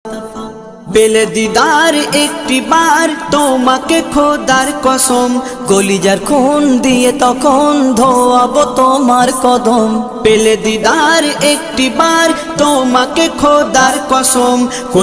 পেলে দিদার একটি বার তোমাকে খোদার কসম, কলিজার খুন দিয়ে তখন ধোয়াবো তোমার কদম। পেলে দিদার একটি বার তোমাকে খোদার কসম।